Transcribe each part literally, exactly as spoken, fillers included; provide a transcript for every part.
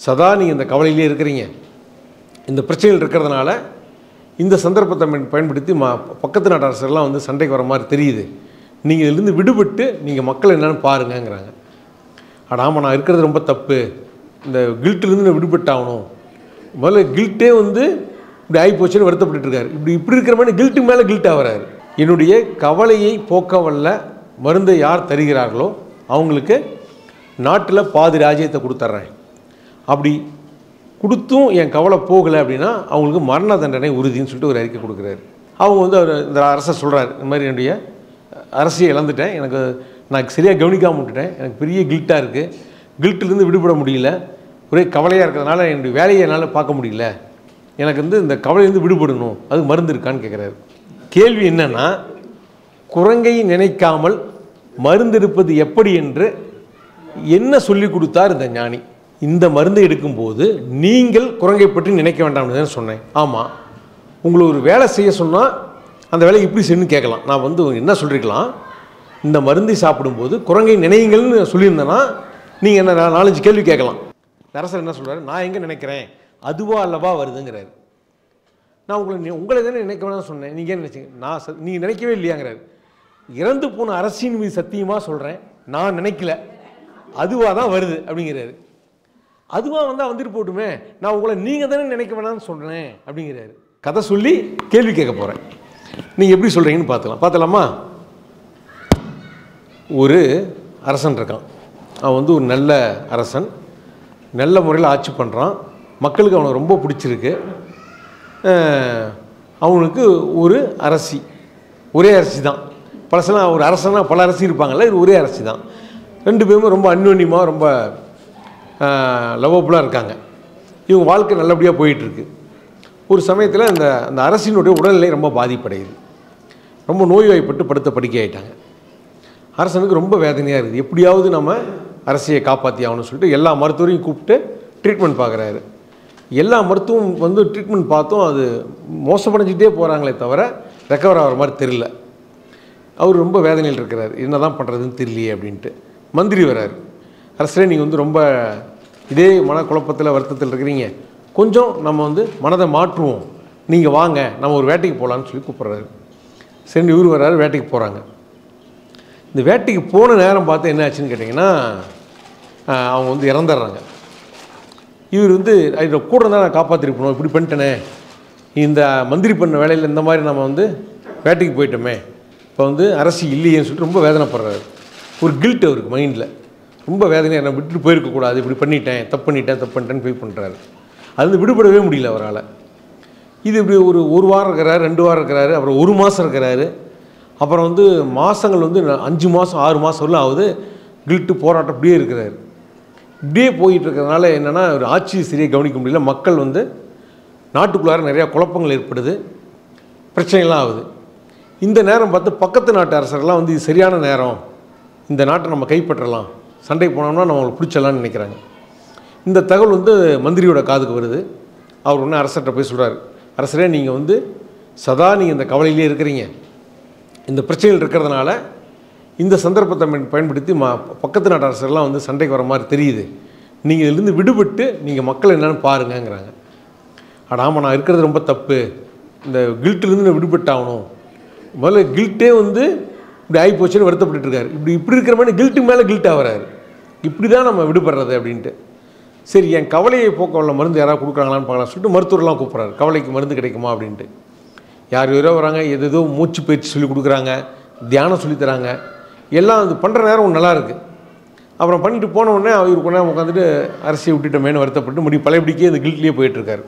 சதா நீங்கள் இந்த கவலையிலே இருக்கிறீங்க, இந்த பிரச்சனைகள் இருக்கிறதுனால இந்த சந்தர்ப்பத்தை பயன்படுத்தி மா பக்கத்து நாட்டு அரசர்லாம் வந்து சண்டைக்கு வர மாதிரி தெரியுது, நீங்கள் இதிலிருந்து விடுபட்டு நீங்கள் மக்கள் என்னென்னு பாருங்கங்கிறாங்க. ஆடாமல் நான் இருக்கிறது ரொம்ப தப்பு, இந்த கில்ட்டிலேருந்து நான் விடுபட்டாகணும். முதல்ல கில்ட்டே வந்து இப்படி ஆகி போச்சுன்னு வருத்தப்பட்டுருக்காரு. இப்படி இப்படி இருக்கிற மாதிரி கில்ட்டு மேலே கில்ட் ஆகிறாரு. என்னுடைய கவலையை போக்க வல்ல மருந்தை யார் தருகிறார்களோ அவங்களுக்கு நாட்டில் பாதி ராஜ்யத்தை கொடுத்துட்றேன். அப்படி கொடுத்தும் என் கவலை போகலை அப்படின்னா அவங்களுக்கு மரண தண்டனை உறுதின்னு சொல்லிட்டு ஒரு அறிக்கை கொடுக்குறாரு. அவங்க வந்து அவர் இந்த அரசர் சொல்கிறார், இந்த மாதிரி என்னுடைய அரசியை இழந்துட்டேன், எனக்கு நான் சரியாக கவனிக்காமல் விட்டுட்டேன், எனக்கு பெரிய கில்ட்டாக இருக்குது, கில்ட்டிலேருந்து விடுபட முடியல, ஒரே கவலையாக இருக்கிறதுனால என்னுடைய வேலையை என்னால் பார்க்க முடியல, எனக்கு வந்து இந்த கவலையிலேருந்து விடுபடணும், அது மருந்து இருக்கான்னு கேட்குறாரு. கேள்வி என்னென்னா, குரங்கை நினைக்காமல் மருந்து இருப்பது எப்படி என்று என்ன சொல்லி கொடுத்தார் இந்த ஞானி? இந்த மருந்து எடுக்கும்போது நீங்கள் குரங்கை பற்றி நினைக்க வேண்டாம்னு தான் சொன்னேன். ஆமாம், உங்களை ஒரு வேலை செய்ய சொன்னால் அந்த வேலையை இப்படி செய்யணும்னு கேட்கலாம். நான் வந்து என்ன சொல்லிருக்கலாம், இந்த மருந்தை சாப்பிடும்போது குரங்கை நினைங்கள்னு சொல்லியிருந்தேன்னா நீங்கள் என்ன நாலஞ்சு கேள்வி கேட்கலாம். அரசர் என்ன சொல்கிறாரு, நான் எங்கே நினைக்கிறேன், அதுவா அல்லவா வருதுங்கிறாரு. நான் உங்களை உங்களை தானே நினைக்க வேணாம்னு சொன்னேன், நீங்கள் ஏன் நினைச்சிங்க, நான் ச நீங்கள் நினைக்கவே இல்லையாங்கிறாரு. இறந்து போன அரசின் மீது சத்தியமாக சொல்கிறேன், நான் நினைக்கல, அதுவாக தான் வருது அப்படிங்கிறாரு. அதுவாக வந்தால் வந்துட்டு போட்டுமே, நான் உங்களை நீங்கள் தானே நினைக்க வேணாம்னு சொல்கிறேன் அப்படிங்கிறாரு. கதை சொல்லி கேள்வி கேட்க போகிறேன், நீங்கள் எப்படி சொல்கிறீங்கன்னு பார்த்துக்கலாம். பார்த்தலாமா? ஒரு அரசன் இருக்கான், அவன் வந்து ஒரு நல்ல அரசன், நல்ல முறையில் ஆட்சி பண்ணுறான், மக்களுக்கு அவனை ரொம்ப பிடிச்சிருக்கு. அவனுக்கு ஒரு அரசி, ஒரே அரசி தான். பழசெல்லாம் ஒரு அரசனா பல அரசி இருப்பாங்கள்ல, இது ஒரே அரசி தான். ரெண்டு பேருமே ரொம்ப அந்யோன்யமாக ரொம்ப லவ்வபுளாக இருக்காங்க. இவங்க வாழ்க்கை நல்லபடியாக போயிட்டுருக்கு. ஒரு சமயத்தில் அந்த அந்த அரசினுடைய உடல்நிலை ரொம்ப பாதிப்படையுது, ரொம்ப நோய்வாய்ப்பட்டு படுத்த படுக்கை ஆகிட்டாங்க. அரசனுக்கு ரொம்ப வேதனையாக இருக்குது, எப்படியாவது நம்ம அரசியை காப்பாற்றி ஆகணும்னு சொல்லிட்டு எல்லா மருத்துவரையும் கூப்பிட்டு ட்ரீட்மெண்ட் பார்க்குறாரு. எல்லா மருத்துவம் வந்து ட்ரீட்மெண்ட் பார்த்தோம், அது மோசமடைஞ்சிட்டே போகிறாங்களே தவிர ரெக்கவர் ஆகிற மாதிரி தெரியல. அவர் ரொம்ப வேதனையில் இருக்கிறார், என்ன தான் பண்ணுறதுன்னு தெரியலையே அப்படின்ட்டு. மந்திரி வர்றார், அரசரே நீங்கள் வந்து ரொம்ப இதே மனக்குழப்பத்தில் வருத்தத்தில் இருக்கிறீங்க, கொஞ்சம் நம்ம வந்து மனதை மாற்றுவோம், நீங்கள் வாங்க நம்ம ஒரு வேட்டைக்கு போகலான்னு சொல்லி கூப்பிட்றாரு. சரி, இவர் வர்றாரு, வேட்டைக்கு போகிறாங்க. இந்த வேட்டைக்கு போன நேரம் பார்த்து என்ன ஆச்சுன்னு கேட்டிங்கன்னா, அவங்க வந்து இறந்துடுறாங்க. இவர் வந்து அதில் கூட இருந்தால் நான் காப்பாற்றிருப்பணும், இப்படி பண்ணிட்டேனே, இந்த மந்திரி பண்ண வேலையில் இந்த மாதிரி நம்ம வந்து வேட்டைக்கு போயிட்டோமே, இப்போ வந்து அரசி இல்லையேன்னு சொல்லிட்டு ரொம்ப வேதனைப்படுறாரு. ஒரு கில்ட் அவருக்கு மைண்டில் ரொம்ப வேதனையாக, நான் விட்டுட்டு போயிருக்கக்கூடாது, இப்படி பண்ணிட்டேன், தப்பு பண்ணிட்டேன் தப்பு பண்ணிட்டேன்னு ஃபீல் பண்ணுறாரு. அது வந்து விடுபடவே முடியல அவரால். இது இப்படி ஒரு ஒரு வாரம் இருக்கிறாரு, ரெண்டு வாரம் இருக்கிறாரு, அப்புறம் ஒரு மாதம் இருக்கிறாரு, அப்புறம் வந்து மாதங்கள் வந்து அஞ்சு மாதம் ஆறு மாதம் வரலாம் ஆகுது. கில்ட்டு போராட்டம் இப்படியே இருக்கிறாரு. இப்படியே போயிட்டு இருக்கிறதுனால என்னென்னா, ஒரு ஆட்சியை சரியாக கவனிக்க முடியல, மக்கள் வந்து நாட்டுக்குள்ளார நிறையா குழப்பங்கள் ஏற்படுது, பிரச்சனைலாம் ஆகுது. இந்த நேரம் பார்த்து பக்கத்து நாட்டு அரசர்கள்லாம் வந்து இது சரியான நேரம், இந்த நாட்டை நம்ம கைப்பற்றலாம், சண்டை போனோம்னா நம்ம அவங்களை பிடிச்சலான்னு நினைக்கிறாங்க. இந்த தகவல் வந்து மந்திரியோட காதுக்கு வருது. அவர் ஒன்று அரசர்கிட்ட போய் சொல்கிறார், அரசரே நீங்கள் வந்து சதா நீங்கள் இந்த கவலையிலே இருக்கிறீங்க, இந்த பிரச்சனைகள் இருக்கிறதுனால இந்த சந்தர்ப்பத்தை பயன்படுத்தி மா பக்கத்து நாட்டு அரசர்லாம் வந்து சண்டைக்கு வர மாதிரி தெரியுது, நீங்கள் இதிலிருந்து விடுபட்டு நீங்கள் மக்கள் என்னென்னு பாருங்கங்கிறாங்க. ஆடாமல் நான் இருக்கிறது ரொம்ப தப்பு, இந்த கில்ட்டிலேருந்து நான் விடுபட்டாகணும். முதல்ல கில்ட்டே வந்து இப்படி ஆகி போச்சுன்னு வருத்தப்பட்டுருக்காரு. இப்படி இப்படி இருக்கிற மாதிரி கில்ட்டு மேலே கில்ட் ஆகிறாரு. இப்படி தான் நம்ம விடுபடுறது அப்படின்ட்டு. சரி, என் கவலையை போக்க உள்ள மருந்து யாராவது கொடுக்குறாங்களான்னு பார்க்கலாம் சொல்லிட்டு மருத்துவரெலாம் கூப்பிட்றாரு, கவலைக்கு மருந்து கிடைக்குமா அப்படின்ட்டு. யார் யாரோ வராங்க, எது ஏதோ மூச்சு பயிற்சி சொல்லி கொடுக்குறாங்க, தியானம் சொல்லித்தராங்க, எல்லாம் அது பண்ணுற நேரம் ஒன்று நல்லாயிருக்கு. அப்புறம் பண்ணிட்டு போன உடனே அவர் கொண்டா உட்காந்துட்டு அரசியை விட்டுட்டோமேனு வருத்தப்பட்டு முடி பழையபடிக்கே இந்த கில்ட்லேயே போயிட்டுருக்காரு.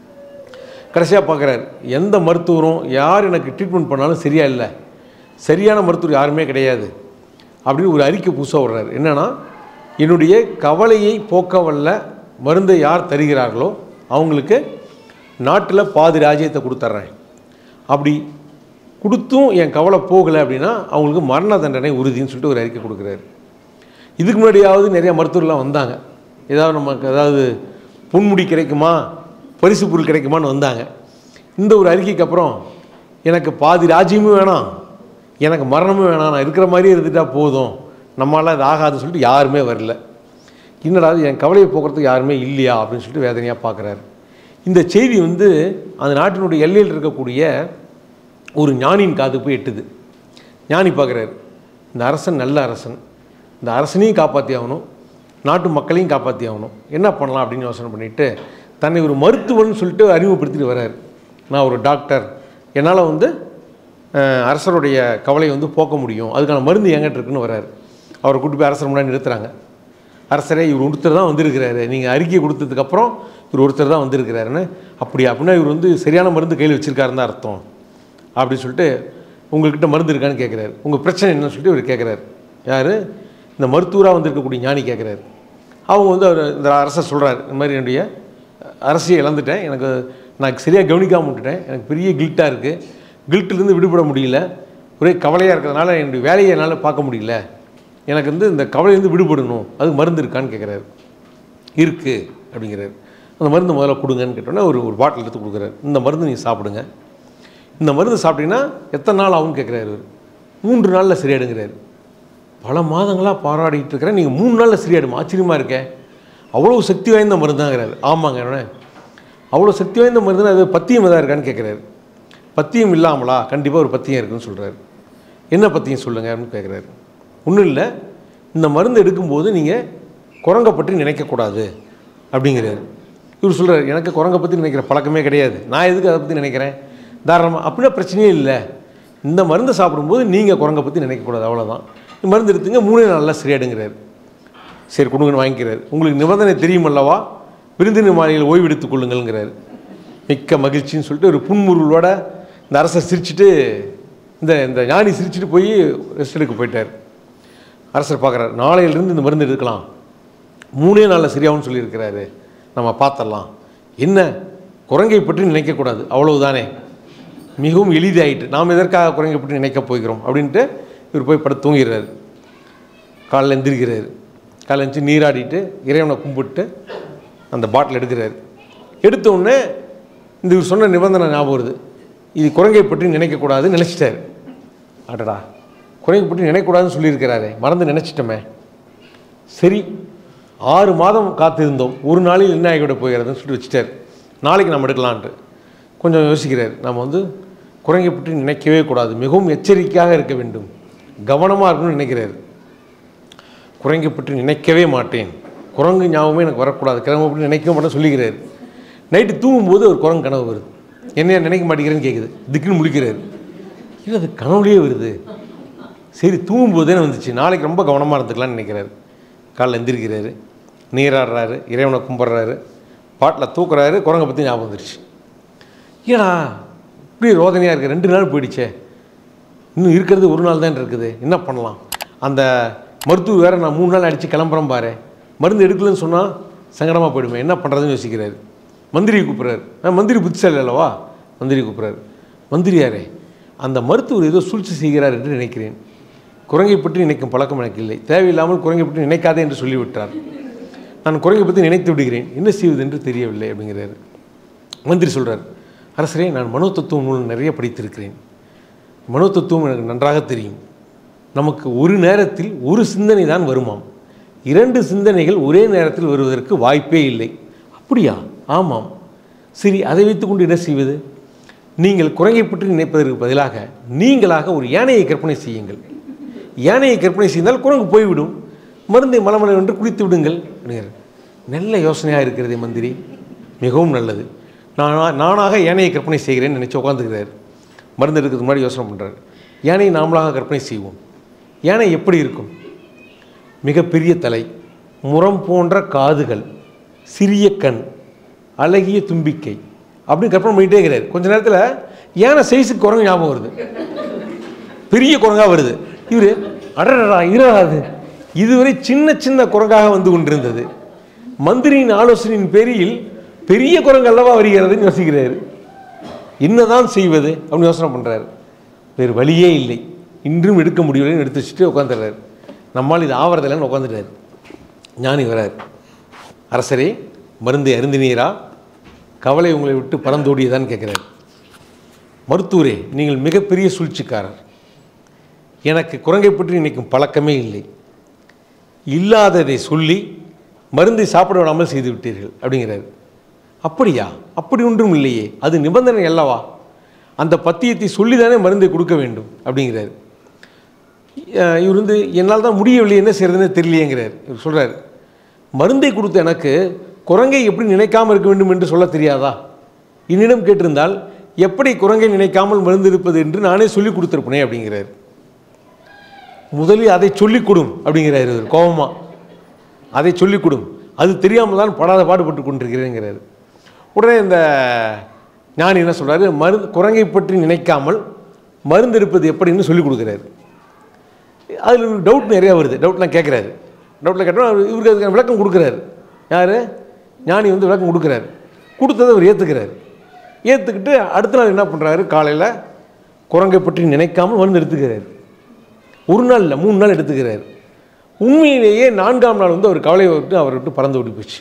கடைசியாக பார்க்குறாரு, எந்த மருத்துவரும் யார் எனக்கு ட்ரீட்மெண்ட் பண்ணாலும் சரியா இல்லை, சரியான மருத்துவர் யாருமே கிடையாது அப்படின்னு ஒரு அறிக்கை புதுசாக விடுறாரு. என்னென்னா, என்னுடைய கவலையை போக்க வல்ல மருந்தை யார் தருகிறார்களோ அவங்களுக்கு நாட்டில் பாதி ராஜ்யத்தை கொடுத்துட்றேன். அப்படி கொடுத்தும் என் கவலை போகலை அப்படின்னா அவங்களுக்கு மரண தண்டனை உறுதின்னு சொல்லிட்டு ஒரு அறிக்கை கொடுக்குறாரு. இதுக்கு முன்னாடியாவது நிறையா மருத்துவர்லாம் வந்தாங்க, ஏதாவது நமக்கு ஏதாவது பொன்முடி கிடைக்குமா, பரிசு பொருள் கிடைக்குமான்னு வந்தாங்க. இந்த ஒரு அறிக்கைக்கு அப்புறம் எனக்கு பாதி ராஜ்யமும் வேணாம், எனக்கு மரணமும் வேணாம், நான் இருக்கிற மாதிரியே இருந்துட்டால் போதும், நம்மளால் இது ஆகாதுன்னு சொல்லிட்டு யாருமே வரல. என்னடா என் கவலையை போக்குறதுக்கு யாருமே இல்லையா அப்படின்னு சொல்லிட்டு வேதனையாக பார்க்குறாரு. இந்த செய்தி வந்து அந்த நாட்டினுடைய எல்லையில் இருக்கக்கூடிய ஒரு ஞானியின் காது போய் எட்டுது. ஞானி பார்க்குறாரு, இந்த அரசன் நல்ல அரசன், இந்த அரசனையும் காப்பாற்றி ஆகணும், நாட்டு மக்களையும் காப்பாற்றி ஆகணும், என்ன பண்ணலாம் அப்படின்னு யோசனை பண்ணிவிட்டு தன்னை ஒரு மருத்துவன்னு சொல்லிட்டு அறிமுகப்படுத்திட்டு வர்றார். நான் ஒரு டாக்டர், என்னால் வந்து அரசருடைய கவலையை வந்து போக்க முடியும், அதுக்கான மருந்து எங்கிட்ட இருக்குன்னு வர்றார். அவரை கூட்டு போய் அரசர் முன்னாடி நிறுத்துறாங்க. அரசரே, இவர் ஒருத்தர் தான் வந்திருக்கிறாரு, நீங்கள் அறிக்கை கொடுத்ததுக்கப்புறம் இவர் ஒருத்தர் தான் வந்திருக்கிறாருன்னு. அப்படியா? அப்படின்னா இவர் வந்து சரியான மருந்து கையில் வச்சுருக்காருன்னு தான் அர்த்தம் அப்படின்னு சொல்லிட்டு, உங்கள்கிட்ட மருந்து இருக்கான்னு கேட்குறாரு. உங்கள் பிரச்சனை என்னன்னு சொல்லிட்டு இவர் கேட்குறாரு. யார்? இந்த மருத்துவராக வந்திருக்கக்கூடிய ஞானி கேட்குறாரு. அவங்க வந்து அவர் இந்த அரசர் சொல்கிறார், இந்த மாதிரி என்னுடைய அரசியை இழந்துட்டேன், எனக்கு நான் சரியாக கவனிக்காமல் விட்டுட்டேன், எனக்கு பெரிய கில்ட்டாக இருக்குது, கில்ட்டிலேருந்து விடுபட முடியல, ஒரே கவலையாக இருக்கிறதுனால என்னுடைய வேலையை என்னால் பார்க்க முடியல, எனக்கு வந்து இந்த கவலையிலேருந்து விடுபடணும், அதுக்கு மருந்து இருக்கான்னு கேட்குறாரு. இருக்குது அப்படிங்கிறாரு. அந்த மருந்து முதல்ல கொடுங்கன்னு கேட்டோன்னே ஒரு ஒரு பாட்டில் எடுத்து கொடுக்குறாரு. இந்த மருந்து நீங்கள் சாப்பிடுங்க, இந்த மருந்து சாப்பிட்டீங்கன்னா எத்தனை நாள் ஆகும்னு கேட்குறாரு. மூன்று நாளில் சரியாடுங்கிறாரு. பல மாதங்களாக பாராடிட்டு இருக்கிறேன், நீங்கள் மூணு நாளில் சரியாயிடும், ஆச்சரியமாக இருக்கேன், அவ்வளோ சக்தி வாய்ந்த மருந்தாங்கிறாரு. ஆமாங்க, அவ்வளோ சக்தி வாய்ந்த மருந்து, அது பத்தியம் எதாவது இருக்கான்னு கேட்குறாரு. பத்தியம் இல்லாமலா? கண்டிப்பாக ஒரு பத்தியம் இருக்குதுன்னு சொல்கிறாரு. என்ன பத்தியம் சொல்லுங்கள் அப்படின்னு கேட்குறாரு. ஒன்றும் இல்லை, இந்த மருந்து எடுக்கும்போது நீங்கள் குரங்கை பற்றி நினைக்கக்கூடாது அப்படிங்கிறாரு. இவர் சொல்கிறார், எனக்கு குரங்கை பற்றி நினைக்கிற பழக்கமே கிடையாது, நான் எதுக்கு அதை பற்றி நினைக்கிறேன், தாராளமாக, அப்படின்னா பிரச்சனையே இல்லை, இந்த மருந்தை சாப்பிடும்போது நீங்கள் குரங்கை பற்றி நினைக்கக்கூடாது, அவ்வளோதான், மருந்து எடுத்துங்க, மூணே நாளில் சரியாடுங்கிறார். சரி கொடுங்கன்னு வாங்கிக்கிறார். உங்களுக்கு நிபந்தனை தெரியும் அல்லவா, விருந்தினர் மாலையில் ஓய்வு எடுத்துக் கொள்ளுங்கள்ங்கிறார். மிக்க மகிழ்ச்சின்னு சொல்லிட்டு ஒரு புன்முருளோட இந்த அரசர் சிரிச்சுட்டு, இந்த இந்த ஞானி சிரிச்சுட்டு போய் ரெஸ்ட் எடுக்க போயிட்டார். அரசர் பார்க்குறாரு, நாளையிலிருந்து இந்த மருந்து எடுக்கலாம், மூணே நாளில் சரியாகும்னு சொல்லியிருக்கிறாரு, நம்ம பார்த்துடலாம், என்ன குரங்கை பற்றி நினைக்கக்கூடாது, அவ்வளவுதானே, மிகவும் எளிதாயிட்டு, நாம் எதற்காக குரங்கை பற்றி நினைக்கப் போகிறோம் அப்படின்ட்டு இவர் போய் படுத்து தூங்கிடுறாரு. காலையில் எந்திரிக்கிறாரு. காலையில் எழுந்துச்சு நீராடிட்டு இறைவனை கும்பிட்டு அந்த பாட்டில் எடுக்கிறாரு. எடுத்தோடனே இந்த இவர் சொன்ன நிபந்தனை ஞாபகம் வருது. இது குரங்கை பற்றி நினைக்கக்கூடாதுன்னு நினச்சிட்டார். அடடா, குரங்கை பற்றி நினைக்கக்கூடாதுன்னு சொல்லியிருக்கிறாரே, மறந்து நினச்சிட்டோமே. சரி, ஆறு மாதம் காத்திருந்தோம், ஒரு நாளில் என்ன ஆகிவிட போகிறதுன்னு சொல்லி வச்சுட்டார். நாளைக்கு நம்ம எடுக்கலான்ட்டு கொஞ்சம் யோசிக்கிறார். நம்ம வந்து குரங்கை பற்றி நினைக்கவே கூடாது, மிகவும் எச்சரிக்கையாக இருக்க வேண்டும், கவனமாக இருக்கணும்னு நினைக்கிறார். குரங்கை பற்றி நினைக்கவே மாட்டேன், குரங்கு ஞாபகமே எனக்கு வரக்கூடாது, கிழமை பற்றி நினைக்க மாட்டேன்னு சொல்லிக்கிறார். நைட்டு தூங்கும்போது ஒரு குரங்கு கனவு வருது. என்ன நினைக்க மாட்டேங்கிறேன்னு கேட்குது. திக்குன்னு முழிக்கிறார். இல்லை, அது கனவுலேயே வருது. சரி, தூங்கும்போதே வந்துச்சு, நாளைக்கு ரொம்ப கவனமாக இருந்துக்கலான்னு நினைக்கிறாரு. காலைல எந்திரிக்கிறாரு, நீராடுறாரு, இறைவனை கும்பிட்றாரு, பாட்டில் தூக்குறாரு, குரங்கை பற்றி ஞாபகம் வந்துருச்சு. ஏடா இப்படி ரோதனையாக இருக்குது, ரெண்டு நாள் போயிடுச்சே, இன்னும் இருக்கிறது ஒரு நாள் தான் இருக்குது, என்ன பண்ணலாம், அந்த மருத்துவ வேறு நான் மூணு நாள் அடித்து கிளம்புறேன் பாரு, மருந்து எடுக்கலன்னு சொன்னால் சங்கடமாக போயிடுமே, என்ன பண்ணுறதுன்னு யோசிக்கிறாரு. மந்திரியை கூப்பிட்றாரு. மந்திரி புத்திசாலி அல்லவா, மந்திரி கூப்பிட்றாரு. மந்திரியாரே, அந்த மருத்துவர் ஏதோ சூழ்ச்சி செய்கிறார் என்று நினைக்கிறேன், குரங்கை பற்றி நினைக்கும் பழக்கம் எனக்கு இல்லை, தேவையில்லாமல் குரங்கை பற்றி நினைக்காதே என்று சொல்லிவிட்டார், நான் குரங்கை பற்றி நினைத்து விடுகிறேன், என்ன செய்வது என்று தெரியவில்லை அப்படிங்கிறாரு. மந்திரி சொல்கிறார், அரசரே, நான் மனோ தத்துவம் நூல் நிறைய படித்திருக்கிறேன், மனோ தத்துவம் எனக்கு நன்றாக தெரியும், நமக்கு ஒரு நேரத்தில் ஒரு சிந்தனை தான் வருமாம், இரண்டு சிந்தனைகள் ஒரே நேரத்தில் வருவதற்கு வாய்ப்பே இல்லை. அப்படியா? ஆமாம். சரி, அதை வைத்துக்கொண்டு என்ன செய்வது? நீங்கள் குரங்கை பற்றி நினைப்பதற்கு பதிலாக நீங்களாக ஒரு யானையை கற்பனை செய்யுங்கள், யானையை கற்பனை செய்தால் குரங்கு போய்விடும், மருந்தை மலமலை என்று குடித்து விடுங்கள் அப்படிங்கிறார். நல்ல யோசனையாக இருக்கிறதே மந்திரி, மிகவும் நல்லது, நான் நானாக யானையை கற்பனை செய்கிறேன்னு நினச்சி உட்காந்துக்கிறார். மருந்து எடுக்கிறதுக்கு முன்னாடி யோசனை பண்ணுறாரு. யானையை நாமளாக கற்பனை செய்வோம். யானை எப்படி இருக்கும்? மிகப்பெரிய தலை, முரம் போன்ற காதுகள், சிறிய கண், அழகிய தும்பிக்கை அப்படின்னு கற்பனை பண்ணிகிட்டே இருக்கிறார். கொஞ்ச நேரத்தில் யானை சைஸுக்கு குரங்கு ஞாபகம் வருது, பெரிய குரங்காக வருது. இவர் அடடா இராது, இதுவரை சின்ன சின்ன குரங்காக வந்து கொண்டிருந்தது, மந்திரியின் ஆலோசனையின் பேரில் பெரிய குரங்கு அல்லவா வருகிறதுன்னு யோசிக்கிறார். என்னதான் செய்வது அப்படின்னு யோசனை பண்ணுறாரு. வேறு வழியே இல்லை, இன்றும் எடுக்க முடியலைன்னு எடுத்து வச்சுட்டு உட்காந்துடுறாரு. நம்மால் இது ஆவறதில்லைன்னு உட்காந்துட்டார். ஞானி வரார். அரசரே, மருந்தை அருந்தினீரா? கவலை உங்களை விட்டு பறந்தோடியதான்னு கேட்குறாரு. மருத்துவரே, நீங்கள் மிகப்பெரிய சூழ்ச்சிக்காரர், எனக்கு குரங்கை பற்றி நினைக்கும் பழக்கமே இல்லை, இல்லாததை சொல்லி மருந்தை சாப்பிட விடாமல் செய்து விட்டீர்கள் அப்படிங்கிறாரு. அப்படியா? அப்படி ஒன்றும் இல்லையே, அது நிபந்தனை அல்லவா, அந்த பத்தியத்தை சொல்லி தானே மருந்தை கொடுக்க வேண்டும் அப்படிங்கிறார். இவர் வந்து என்னால் தான் முடியவில்லை, என்ன செய்கிறதுன்னு தெரியலையேங்கிறார். இவர் சொல்கிறார், மருந்தை கொடுத்த எனக்கு குரங்கை எப்படி நினைக்காமல் இருக்க வேண்டும் என்று சொல்ல தெரியாதா? என்னிடம் கேட்டிருந்தால் எப்படி குரங்கை நினைக்காமல் மருந்து இருப்பது என்று நானே சொல்லிக் கொடுத்துருப்பேனே அப்படிங்கிறார். முதலில் அதை சொல்லிக் கொடும் அப்படிங்கிறார் இவர் கோபமாக. அதை சொல்லிக் கொடும், அது தெரியாமல் தான் படாத பாடுபட்டு கொண்டிருக்கிறேங்கிறார். உடனே இந்த ஞானி என்ன சொல்கிறாரு, மருந்து குரங்கை பற்றி நினைக்காமல் மருந்து இருப்பது எப்படின்னு சொல்லிக் கொடுக்குறாரு. அதில் ஒரு டவுட் நிறையா வருது. டவுட்லாம் கேட்குறாரு. டவுட்டில் கேட்டோம் இவருக்கு அதுக்கான விளக்கம் கொடுக்குறாரு. யார்? ஞானி வந்து விளக்கம் கொடுக்குறாரு. கொடுத்ததை அவர் ஏற்றுக்கிறார். ஏற்றுக்கிட்டு அடுத்த நாள் என்ன பண்ணுறாரு, காலையில் குரங்கை பற்றி நினைக்காமல் மருந்து எடுத்துக்கிறார். ஒரு நாள் இல்லை, மூணு நாள் எடுத்துக்கிறார். உண்மையிலேயே நான்காம் நாள் வந்து அவர் கவலையை விட்டு அவரை விட்டு பறந்து ஓடி போச்சு.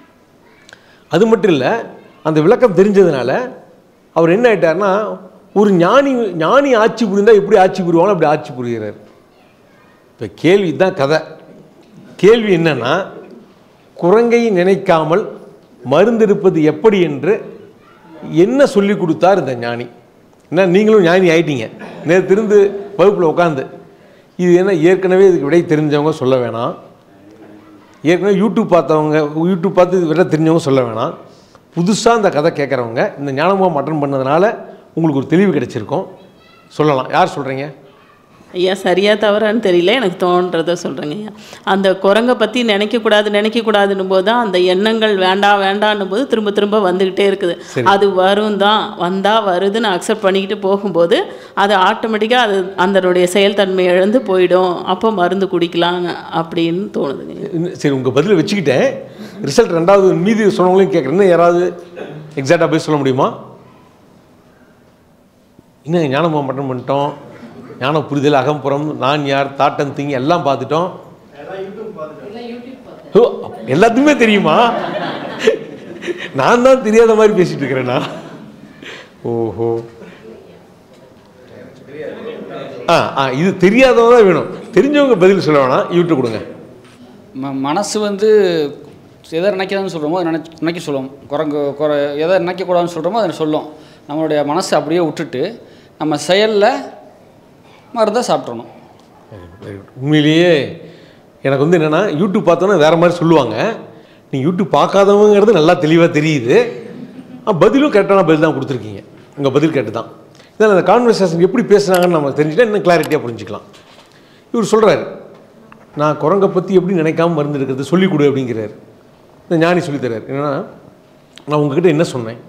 அது மட்டும் இல்லை, அந்த விளக்கம் தெரிஞ்சதுனால அவர் என்ன ஆகிட்டார்னா, ஒரு ஞானி ஞானி ஆட்சி புரிந்தால் எப்படி ஆட்சி புரிவாங்களோ அப்படி ஆட்சி புரிகிறார். இப்போ கேள்வி தான் கதை. கேள்வி என்னன்னா, குரங்கை நினைக்காமல் மருந்து இருப்பது எப்படி என்று என்ன சொல்லி கொடுத்தார் இந்த ஞானி? என்ன நீங்களும் ஞானி ஆயிட்டீங்க நேற்று இருந்து வகுப்பில் உட்காந்து. இது என்ன ஏற்கனவே இதுக்கு விடை தெரிஞ்சவங்க சொல்ல வேணாம், ஏற்கனவே யூடியூப் பார்த்தவங்க யூடியூப் பார்த்து இது விட தெரிஞ்சவங்க சொல்ல வேணாம். புதுசாக இந்த கதை கேட்குறவங்க இந்த ஞானமுகம் அட்டன் பண்ணதுனால உங்களுக்கு ஒரு தெளிவு கிடைச்சிருக்கும். சொல்லலாம். யார் சொல்கிறீங்க? ஐயா சரியா தவறான்னு தெரியல, எனக்கு தோன்றதை சொல்கிறேங்க ஐயா. அந்த குரங்கை பற்றி நினைக்கக்கூடாது நினைக்கக்கூடாதுன்னும் போது தான் அந்த எண்ணங்கள் வேண்டாம் வேண்டான்னும் போது திரும்ப திரும்ப வந்துக்கிட்டே இருக்குது. அது வரும் தான், வந்தால் வருதுன்னு அக்செப்ட் பண்ணிக்கிட்டு போகும்போது அது ஆட்டோமேட்டிக்காக அது அதனுடைய செயல்தன்மை இழந்து போயிடும். அப்போ மருந்து குடிக்கலாங்க அப்படின்னு தோணுதுங்க. சரி, உங்கள் பதில் வச்சுக்கிட்டேன். ரிசல்ட் ரெண்டாவது மீதி சொன்னவங்களையும் கேட்குறேன்னு யாராவது எக்ஸாக்டாக போய் சொல்ல முடியுமா? இன்னும் ஞானமுகம் அட்டன் பண்ணிட்டோம், ஞான புரிதல், அகம்புறம், நான் யார், தாட்டம் திங்கி எல்லாம் பார்த்துட்டோம். எல்லாத்துக்குமே தெரியுமா? நான் தான் தெரியாத மாதிரி பேசிட்டு இருக்கிறேன்னா? ஓஹோ, ஆ ஆ இது தெரியாதவங்க தான் வேணும். தெரிஞ்சவங்க பதில் சொல்ல வேணாம், யூடியூப் கொடுங்க. ம மனசு வந்து எதை நினைக்கிறதுன்னு சொல்கிறோமோ அதை நினைக்க நினைக்க சொல்லுவோம். குரங்கு குறை எதை நினைக்கக்கூடாதுன்னு சொல்கிறோமோ அதை சொல்லும். நம்மளுடைய மனசை அப்படியே விட்டுட்டு நம்ம செயலில் மருந்தை சாப்பிட்றணும். உண்மையிலேயே எனக்கு வந்து என்னென்னா, யூடியூப் பார்த்தோன்னா வேறு மாதிரி சொல்லுவாங்க. நீங்கள் யூடியூப் பார்க்காதவங்கிறது நல்லா தெளிவாக தெரியுது. பதிலும் கரெக்டான பதில் தான் கொடுத்துருக்கீங்க. உங்கள் பதில் கேட்டு தான் இதில் அந்த கான்வர்சேஷன் எப்படி பேசுனாங்கன்னு நம்ம தெரிஞ்சுட்டா இன்னும் கிளாரிட்டியாக புரிஞ்சுக்கலாம். இவர் சொல்கிறாரு, நான் குரங்கை பற்றி எப்படி நினைக்காம மருந்து எடுக்கிறது சொல்லிக் கொடு அப்படிங்கிறார். இந்த ஞானி சொல்லித்தரார். என்னென்னா, நான் உங்ககிட்ட என்ன சொன்னேன்,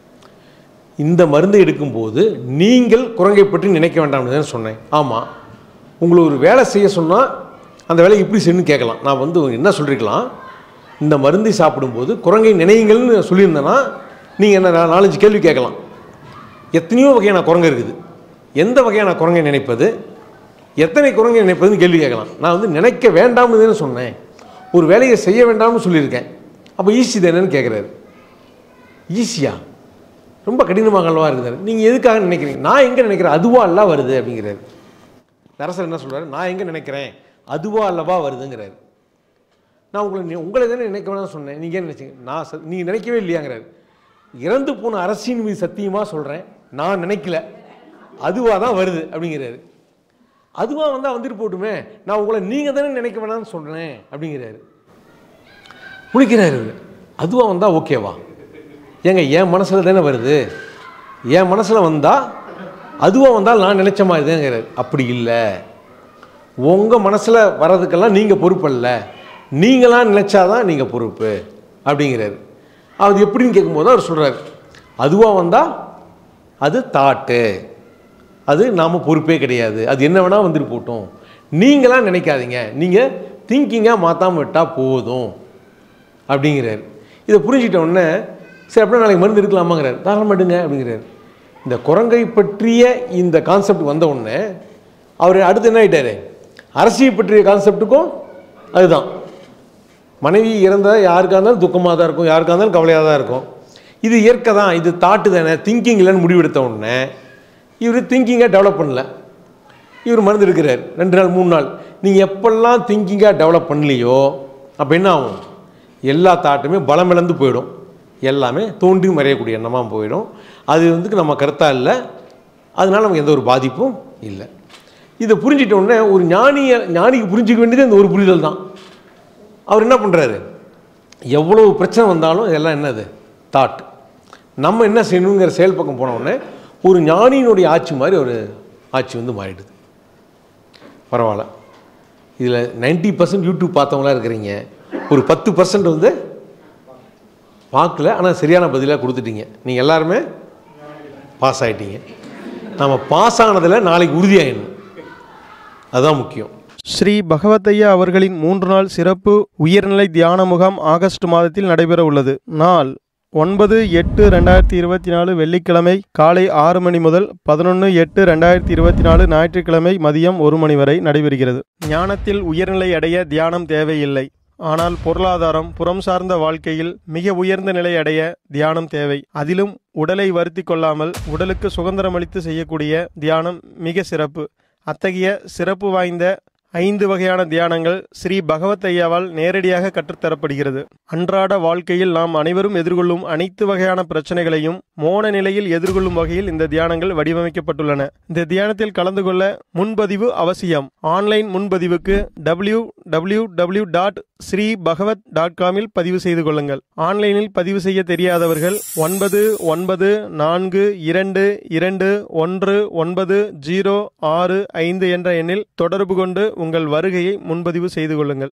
இந்த மருந்தை எடுக்கும்போது நீங்கள் குரங்கை பற்றி நினைக்க வேண்டாம்னு தான் சொன்னேன். ஆமாம், உங்களை ஒரு வேலை செய்ய சொன்னால் அந்த வேலை இப்படி செய்யணும்னு கேட்கலாம். நான் வந்து என்ன சொல்லியிருக்கலாம், இந்த மருந்தை சாப்பிடும்போது குரங்கை நினையுங்கள்னு சொல்லியிருந்தேன்னா நீங்கள் என்ன நாலஞ்சு கேள்வி கேட்கலாம். எத்தனையோ வகையான குரங்கு இருக்குது, எந்த வகையான குரங்கை நினைப்பது, எத்தனை குரங்கை நினைப்பதுன்னு கேள்வி கேட்கலாம். நான் வந்து நினைக்க வேண்டாம்னு தானே சொன்னேன், ஒரு வேலையை செய்ய வேண்டாம்னு சொல்லியிருக்கேன். அப்போ ஈஸி தானேன்னு கேட்குறாரு. ஈஸியா? ரொம்ப கடினமாக அல்லவா இருக்குதாரு. நீங்கள் எதுக்காக நினைக்கிறீங்க? நான் எங்கே நினைக்கிறேன் அதுவா அல்லவா வருது அப்படிங்கிறாரு. நரசர் என்ன சொல்கிறாரு, நான் எங்கே நினைக்கிறேன் அதுவா அல்லவா வருதுங்கிறாரு. நான் உங்களை உங்களை தானே நினைக்க வேணாம் சொன்னேன், நீங்கள் ஏன் நினைச்சிங்க? நான் ச நீங்கள் நினைக்கவே இல்லையாங்கிறாரு. இறந்து போன அரசின் மீது சத்தியமாக சொல்கிறேன், நான் நினைக்கல, அதுவாக தான் வருது அப்படிங்கிறாரு. அதுவாக வந்தால் வந்துட்டு போட்டுமே, நான் உங்களை நீங்கள் தானே நினைக்க வேணாம்னு சொல்கிறேன் அப்படிங்கிறாரு. முடிக்கிறாரு. அதுவாக வந்தால் ஓகேவா? ஏங்க என் மனசில் தானே வருது, என் மனசில் வந்தால் அதுவாக வந்தால் நான் நினச்ச மாதிரி தான்ங்கிறாரு. அப்படி இல்லை, உங்கள் மனசில் வர்றதுக்கெல்லாம் நீங்கள் பொறுப்பு இல்லை, நீங்களாம் நினச்சாதான் நீங்கள் பொறுப்பு அப்படிங்கிறாரு. அது எப்படின்னு கேட்கும்போது அவர் சொல்கிறார், அதுவாக வந்தால் அது தாட்டு, அது நாம் பொறுப்பே கிடையாது, அது என்ன வேணால் வந்துட்டு போட்டோம், நீங்களாம் நினைக்காதீங்க, நீங்கள் திங்கிங்காக மாற்றாமல் விட்டால் போதும் அப்படிங்கிறார். இதை புரிஞ்சிட்ட உடனே சரி அப்படின்னா நாளைக்கு மருந்து எடுக்கலாமாங்கிறார். தாராளமாக எடுங்க அப்படிங்கிறார். இந்த குரங்கை பற்றிய இந்த கான்செப்ட் வந்த உடனே அவர் அடுத்து என்ன ஆகிட்டார், அரசியல் பற்றிய கான்செப்டுக்கும் அதுதான். மனைவி இறந்தால் யாருக்காக இருந்தாலும் துக்கமாக தான் இருக்கும், யாருக்காக இருந்தாலும் கவலையாக தான் இருக்கும். இது இயற்கை தான், இது தாட்டு தானே, திங்கிங் இல்லைன்னு முடிவெடுத்த உடனே இவர் திங்கிங்காக டெவலப் பண்ணல. இவர் மருந்து எடுக்கிறார் ரெண்டு நாள் மூணு நாள். நீங்கள் எப்பெல்லாம் திங்கிங்காக டெவலப் பண்ணலையோ அப்போ என்ன ஆகும், எல்லா தாட்டுமே பலமிழந்து போயிடும், எல்லாமே தோன்றி மறையக்கூடிய எண்ணமாக போயிடும். அது வந்து நம்ம கருத்தாக இல்லை, அதனால் நமக்கு எந்த ஒரு பாதிப்பும் இல்லை. இதை புரிஞ்சிட்டோடனே ஒரு ஞானியை ஞானிக்கு புரிஞ்சிக்க வேண்டியது அந்த ஒரு புரிதல் தான். அவர் என்ன பண்ணுறாரு, எவ்வளோ பிரச்சனை வந்தாலும் இதெல்லாம் என்னது தாட், நம்ம என்ன செய்யணுங்கிற செயல் பக்கம் போனவுடனே ஒரு ஞானியினுடைய ஆட்சி மாதிரி ஒரு ஆட்சி வந்து மாறிடுது. பரவாயில்ல, இதில் நைன்ட்டி பர்சன்ட் யூடியூப் பார்த்தவங்களா இருக்கிறீங்க, ஒரு பத்து பர்சன்ட் வந்து பார்க்கல, ஆனால் சரியான பதிலாக கொடுத்துட்டீங்க. நீங்கள் எல்லாருமே பாஸ் ஆகிட்டீங்க. நம்ம பாஸ் ஆனதில் நாளைக்கு உறுதியாயிடணும், அதுதான் முக்கியம். ஸ்ரீ பகவத்தையா அவர்களின் மூன்று நாள் சிறப்பு உயர்நிலை தியான முகாம் ஆகஸ்ட் மாதத்தில் நடைபெற உள்ளது. நாள் ஒன்பது எட்டு ரெண்டாயிரத்தி இருபத்தி நாலு வெள்ளிக்கிழமை காலை ஆறு மணி முதல் பதினொன்று எட்டு ரெண்டாயிரத்தி இருபத்தி நாலு ஞாயிற்றுக்கிழமை மதியம் ஒரு மணி வரை நடைபெறுகிறது. ஞானத்தில் உயர்நிலை அடைய தியானம் தேவையில்லை, ஆனால் பொருளாதாரம் புறம் சார்ந்த வாழ்க்கையில் மிக உயர்ந்த நிலை அடைய தியானம் தேவை. அதிலும் உடலை வருத்தி கொள்ளாமல் உடலுக்கு சுதந்திரமளித்து செய்யக்கூடிய தியானம் மிக சிறப்பு. அத்தகைய சிறப்பு வாய்ந்த ஐந்து வகையான தியானங்கள் ஸ்ரீ பகவத் ஐயாவால் நேரடியாக கற்றுத்தரப்படுகிறது. அன்றாட வாழ்க்கையில் நாம் அனைவரும் எதிர்கொள்ளும் அனைத்து வகையான பிரச்சனைகளையும் மோன நிலையில் எதிர்கொள்ளும் வகையில் இந்த தியானங்கள் வடிவமைக்கப்பட்டுள்ளன. இந்த தியானத்தில் கலந்து கொள்ள முன்பதிவு அவசியம். ஆன்லைன் முன்பதிவுக்கு W W W dot Sri Bhagavat dot காமில் பதிவு செய்து கொள்ளுங்கள். ஆன்லைனில் பதிவு செய்ய தெரியாதவர்கள் ஒன்பது ஒன்பது நான்கு இரண்டு இரண்டு ஒன்று ஒன்பது ஜீரோ ஆறு ஐந்து என்ற எண்ணில் தொடர்பு கொண்டு உங்கள் வருகையை முன்பதிவு செய்து கொள்ளுங்கள்.